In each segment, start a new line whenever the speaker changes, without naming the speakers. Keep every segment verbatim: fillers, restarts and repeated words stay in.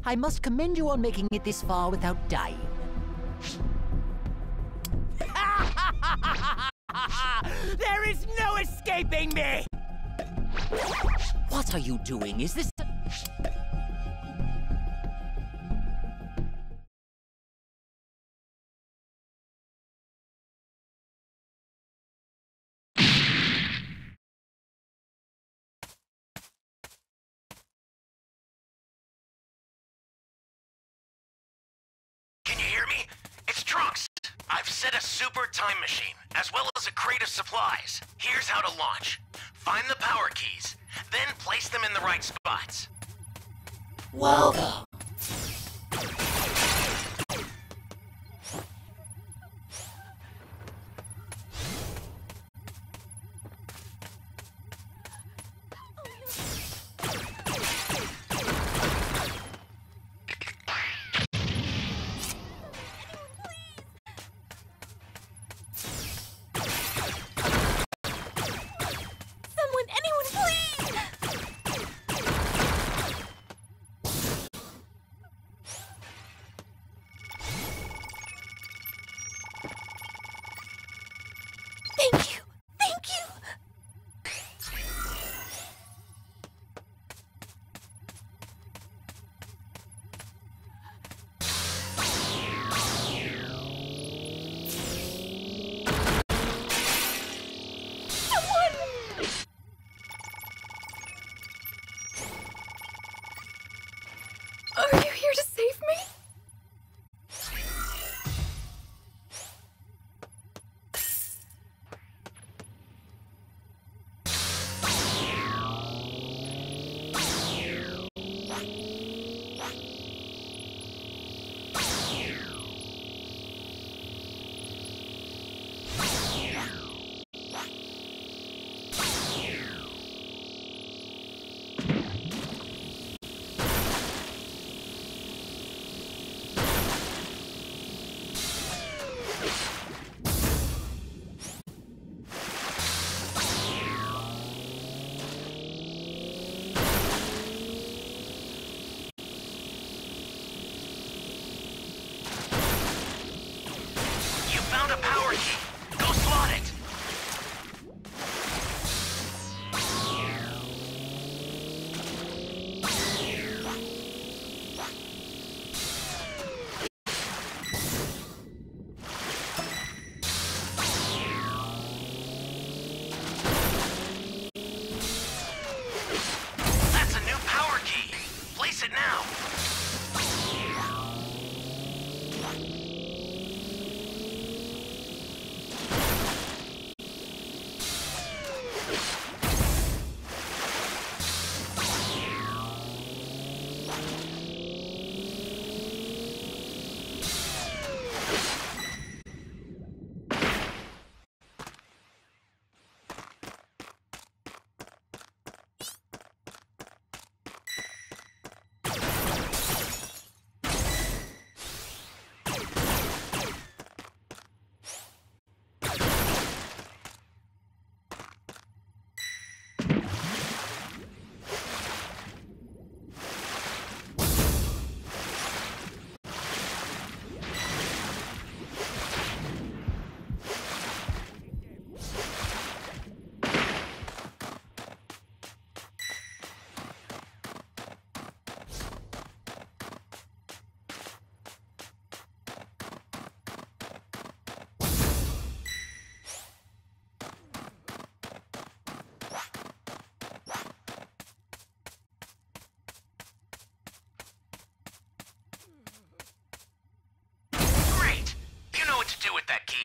I must commend you on making it this far without dying.
There is no escaping me!
What are you doing? Is this...
Can you hear me? It's Trunks. I've set a super time machine, as well as a crate of supplies. Here's how to launch. Find the power keys, then place them in the right spots.
Welcome.
Are you here to save me?
Found a power key. Go slot it. That's a new power key. Place it now. To do with that key.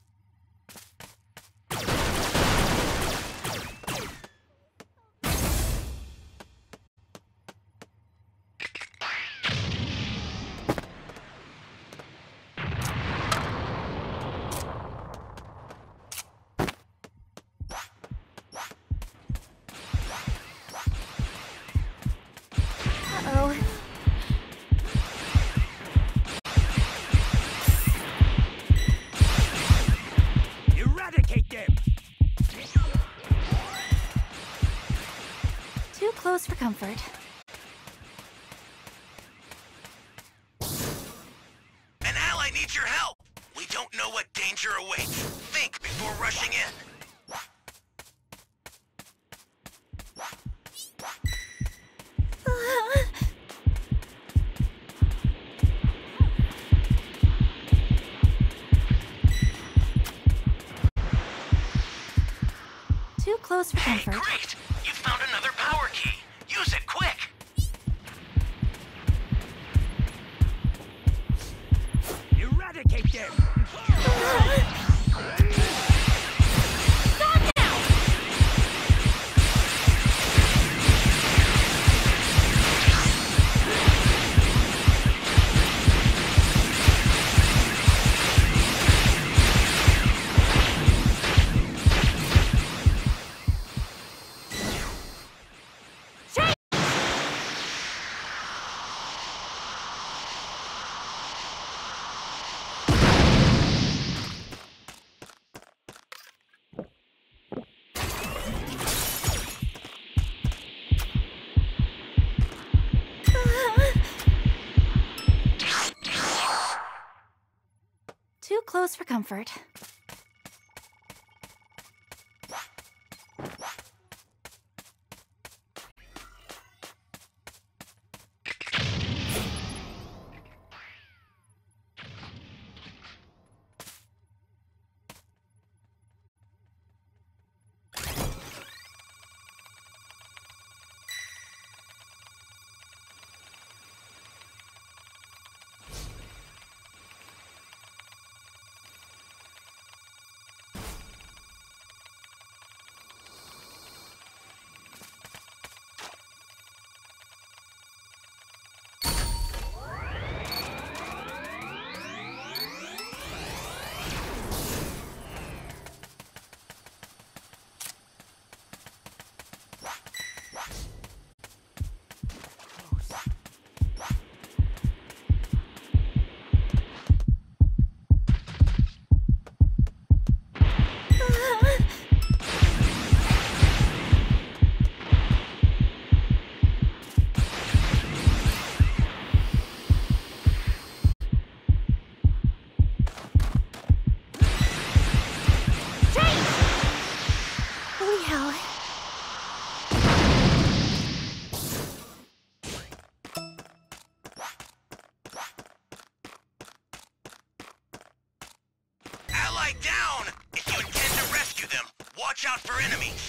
Uh-oh.
Too close for comfort.
might need your help. We don't know what danger awaits. Think before rushing in.
Too close for
Hey,
comfort.
great! You found another power key. Use it quick.
Eradicate them!
Too close for comfort. Holy hell.
Ally down! If you intend to rescue them, watch out for enemies.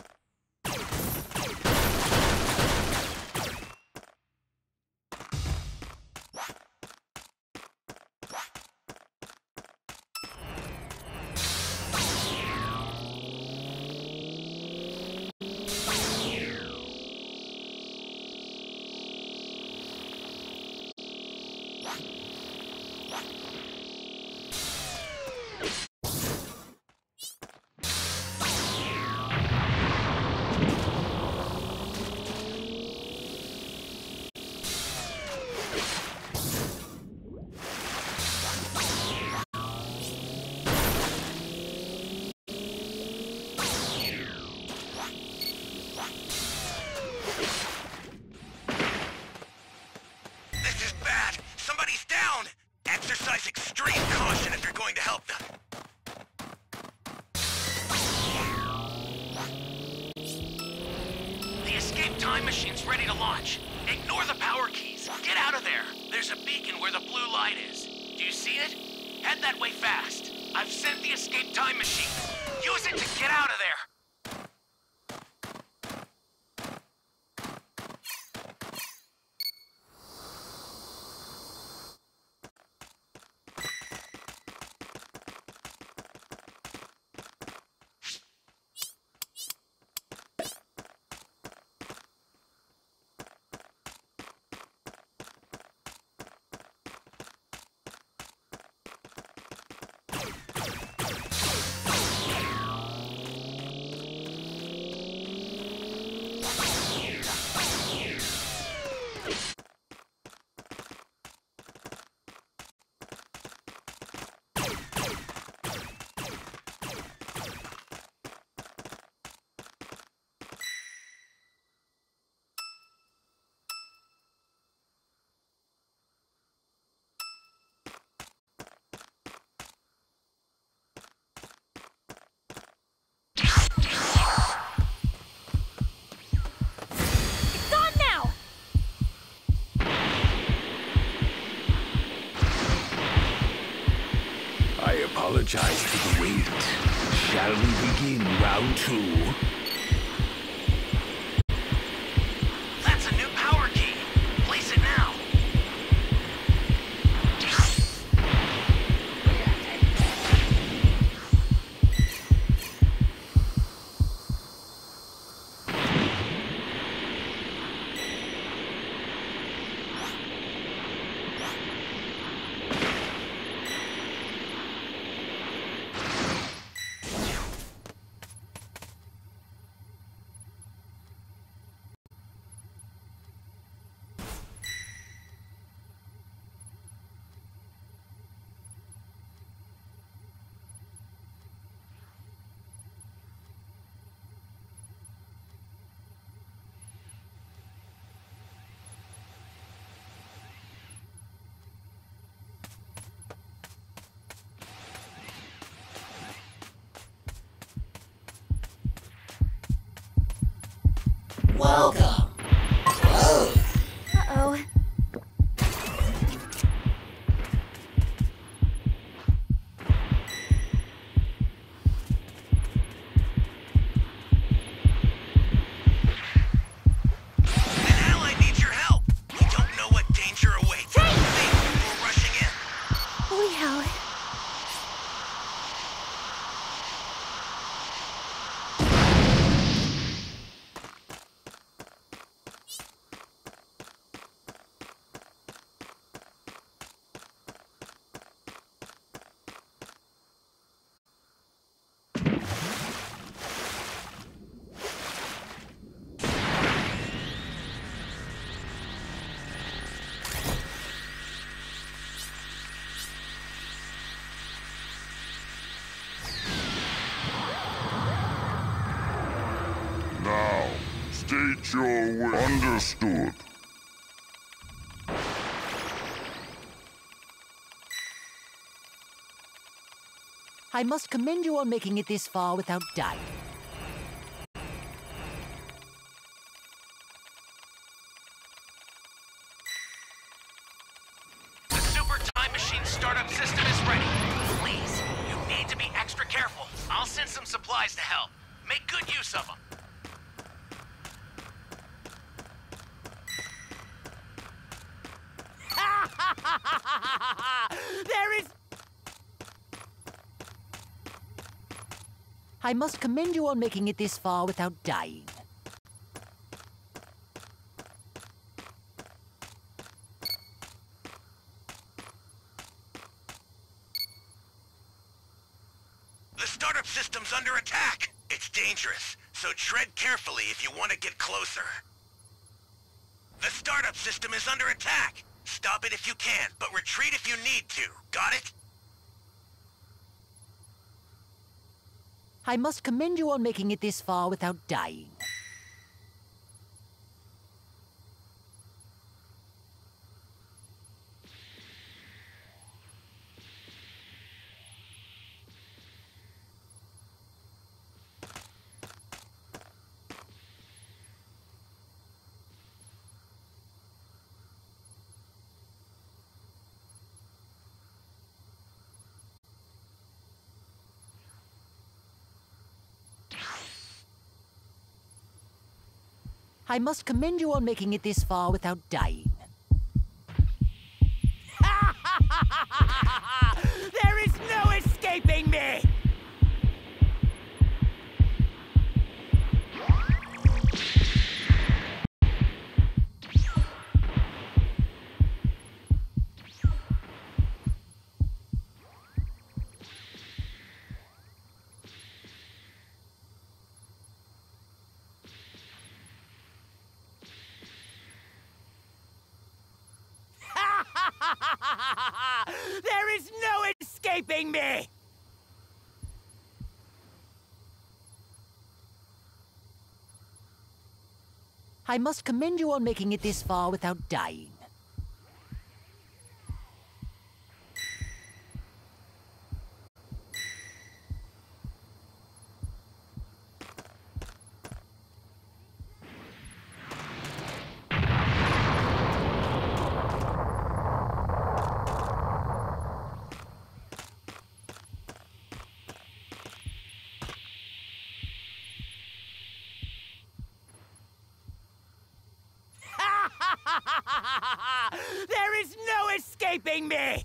This is bad! Somebody's down! Exercise extreme caution if you're going to help them. The escape time machine's ready to launch. Ignore the power keys. Get out of there. There's a beacon where the blue light is. Do you see it? Head that way fast. I've sent the escape time machine. Use it to get out of there.
apologize for the wait. Shall we begin round two?
That's a new power key. Place it now.
Welcome. Whoa.
Uh-oh.
An ally needs your help. We don't know what danger awaits. Think before rushing in.
Holy hell.
Now, state your wish. Understood.
I must commend you on making it this far without dying.
The Super Time Machine startup system is ready. Please, you need to be extra careful. I'll send some supplies to help. Make good use of them.
There is...
I must commend you on making it this far without dying.
The startup system's under attack. It's dangerous, so tread carefully if you want to get closer. The startup system is under attack. Stop it if you can, but retreat if you need to. Got it?
I must commend you on making it this far without dying. I must commend you on making it this far without dying.
There is no escaping me! There is no escaping me!
I must commend you on making it this far without dying.
escaping me!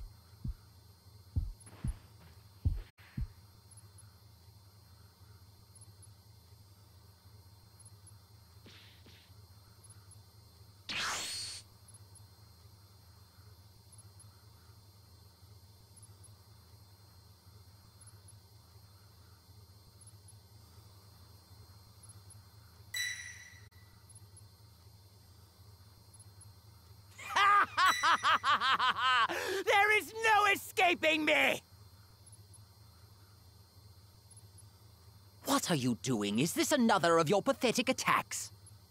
There is no escaping me!
What are you doing? Is this another of your pathetic attacks?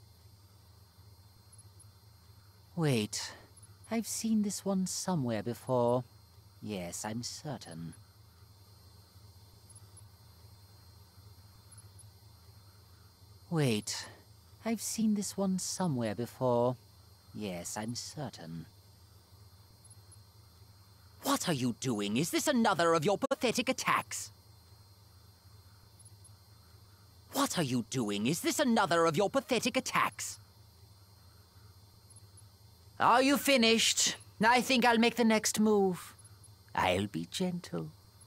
Wait, I've seen this one somewhere before. Yes, I'm certain. Wait, I've seen this one somewhere before. Yes, I'm certain. What are you doing? Is this another of your pathetic attacks? What are you doing? Is this another of your pathetic attacks? Are you finished? I think I'll make the next move. I'll be gentle.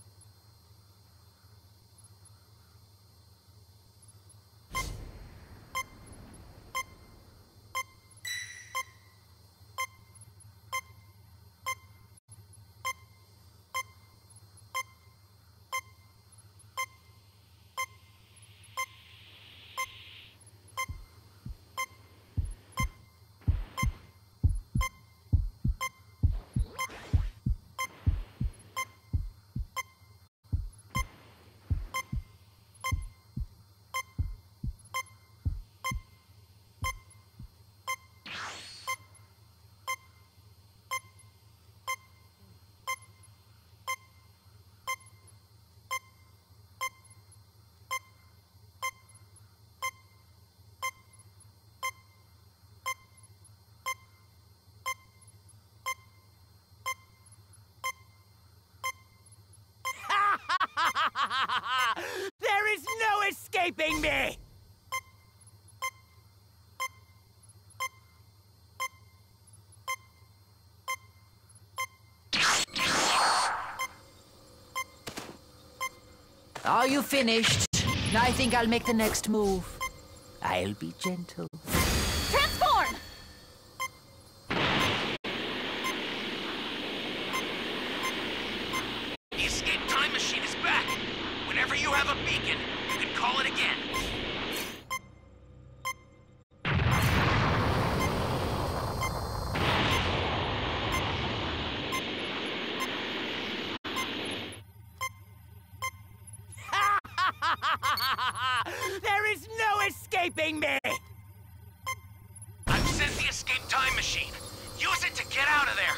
There is no escaping me!
Are you finished? I think I'll make the next move. I'll be gentle.
Transform!
The escape time machine is back! Whenever you have a beacon, you can call it again.
There is no escaping me!
I've sent the escape time machine. Use it to get out of there.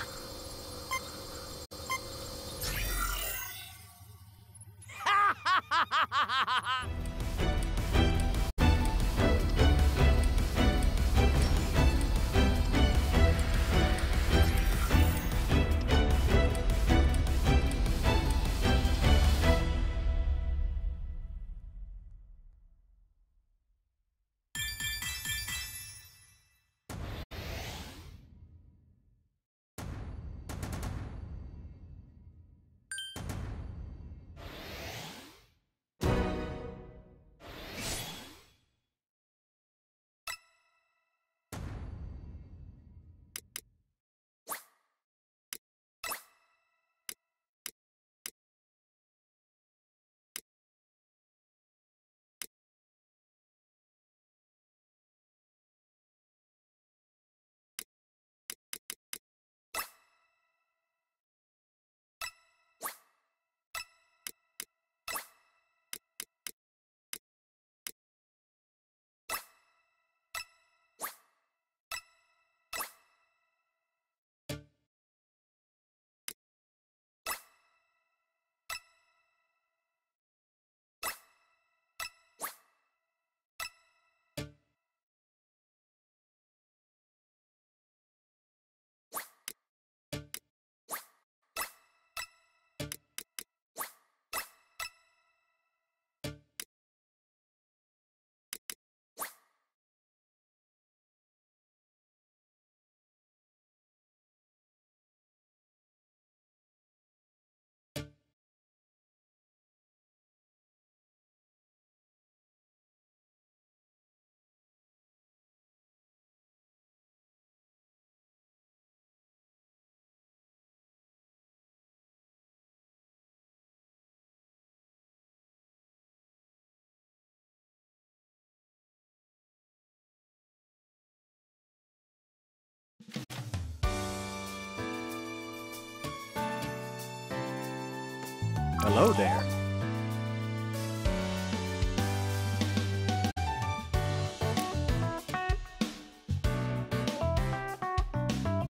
Hello there.